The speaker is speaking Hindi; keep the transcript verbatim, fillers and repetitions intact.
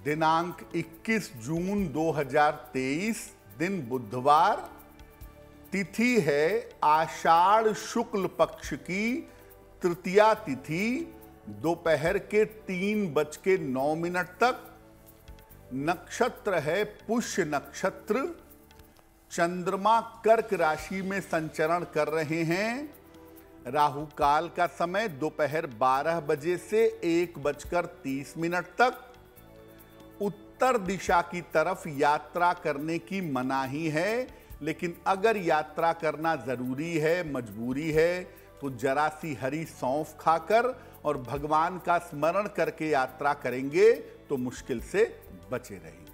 दिनांक इक्कीस जून दो हज़ार तेईस, दिन बुधवार, तिथि है आषाढ़ शुक्ल पक्ष की तृतीया तिथि, दोपहर के तीन बज के नौ मिनट तक। नक्षत्र है पुष्य नक्षत्र। चंद्रमा कर्क राशि में संचरण कर रहे हैं। राहु काल का समय दोपहर बारह बजे से एक बजकर तीस मिनट तक। उत्तर दिशा की तरफ यात्रा करने की मनाही है, लेकिन अगर यात्रा करना जरूरी है, मजबूरी है, तो जरा सी हरी सौंफ खाकर और भगवान का स्मरण करके यात्रा करेंगे तो मुश्किल से बचे रहेंगे।